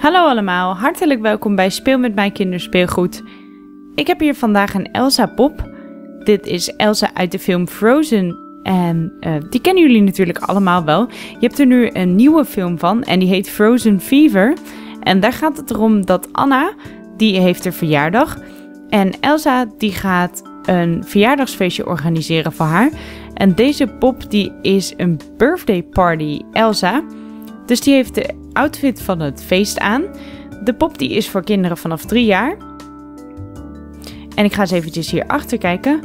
Hallo allemaal, hartelijk welkom bij Speel met mijn kinderspeelgoed. Ik heb hier vandaag een Elsa pop. Dit is Elsa uit de film Frozen en die kennen jullie natuurlijk allemaal wel. Je hebt er nu een nieuwe film van en die heet Frozen Fever. En daar gaat het erom dat Anna, die heeft een verjaardag. En Elsa die gaat een verjaardagsfeestje organiseren voor haar. En deze pop die is een birthday party Elsa. Dus die heeft de outfit van het feest aan. De pop die is voor kinderen vanaf 3 jaar. En ik ga eens eventjes hier achter kijken.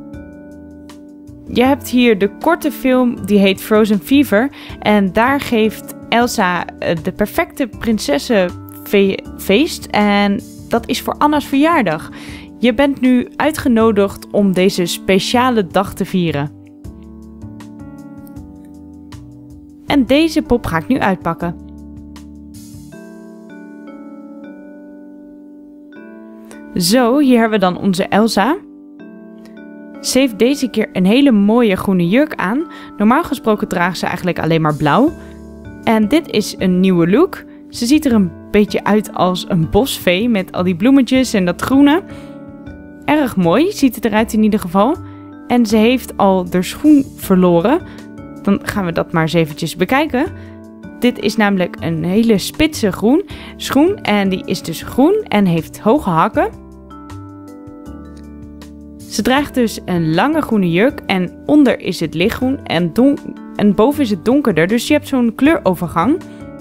Je hebt hier de korte film die heet Frozen Fever. En daar geeft Elsa de perfecte prinsessenfeest. En dat is voor Anna's verjaardag. Je bent nu uitgenodigd om deze speciale dag te vieren. En deze pop ga ik nu uitpakken. Zo, hier hebben we dan onze Elsa. Ze heeft deze keer een hele mooie groene jurk aan. Normaal gesproken draagt ze eigenlijk alleen maar blauw. En dit is een nieuwe look. Ze ziet er een beetje uit als een bosvee met al die bloemetjes en dat groene. Erg mooi ziet het eruit in ieder geval. En ze heeft al de schoen verloren. Dan gaan we dat maar eens eventjes bekijken. Dit is namelijk een hele spitse schoen. En die is dus groen en heeft hoge hakken. Ze draagt dus een lange groene jurk. En onder is het lichtgroen en boven is het donkerder. Dus je hebt zo'n kleurovergang.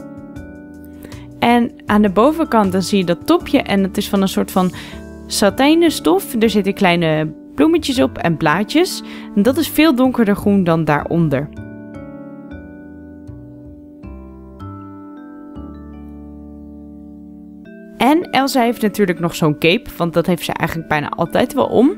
En aan de bovenkant dan zie je dat topje. En het is van een soort van satijnen stof. Er zitten kleine bloemetjes op en blaadjes. En dat is veel donkerder groen dan daaronder. En Elsa heeft natuurlijk nog zo'n cape, want dat heeft ze eigenlijk bijna altijd wel om.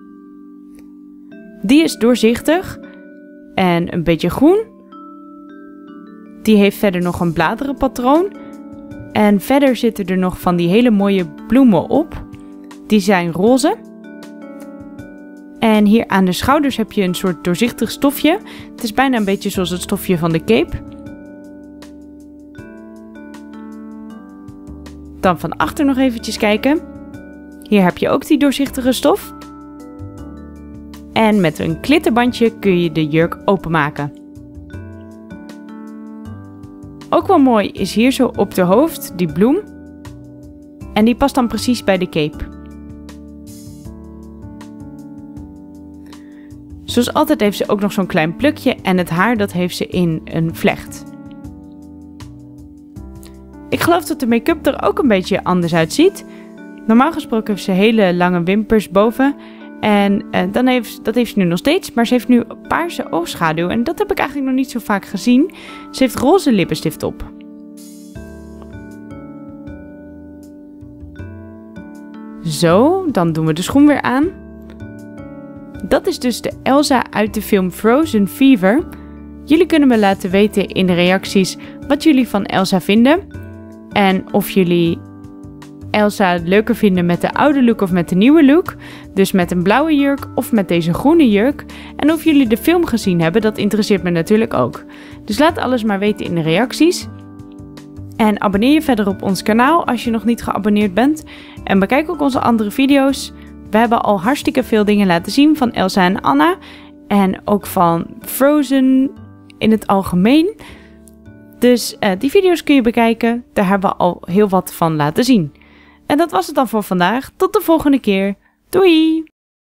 Die is doorzichtig en een beetje groen. Die heeft verder nog een bladerenpatroon. En verder zitten er nog van die hele mooie bloemen op. Die zijn roze. En hier aan de schouders heb je een soort doorzichtig stofje. Het is bijna een beetje zoals het stofje van de cape. Dan van achter nog eventjes kijken. Hier heb je ook die doorzichtige stof. En met een klittenbandje kun je de jurk openmaken. Ook wel mooi is hier zo op de hoofd die bloem. En die past dan precies bij de cape. Zoals altijd heeft ze ook nog zo'n klein plukje en het haar dat heeft ze in een vlecht. Ik geloof dat de make-up er ook een beetje anders uitziet. Normaal gesproken heeft ze hele lange wimpers boven. En dat heeft ze nu nog steeds. Maar ze heeft nu paarse oogschaduw. En dat heb ik eigenlijk nog niet zo vaak gezien. Ze heeft roze lippenstift op. Zo, dan doen we de schoen weer aan. Dat is dus de Elsa uit de film Frozen Fever. Jullie kunnen me laten weten in de reacties wat jullie van Elsa vinden. En of jullie Elsa leuker vinden met de oude look of met de nieuwe look. Dus met een blauwe jurk of met deze groene jurk. En of jullie de film gezien hebben, dat interesseert me natuurlijk ook. Dus laat alles maar weten in de reacties. En abonneer je verder op ons kanaal als je nog niet geabonneerd bent. En bekijk ook onze andere video's. We hebben al hartstikke veel dingen laten zien van Elsa en Anna. En ook van Frozen in het algemeen. Dus die video's kun je bekijken. Daar hebben we al heel wat van laten zien. En dat was het dan voor vandaag. Tot de volgende keer. Doei!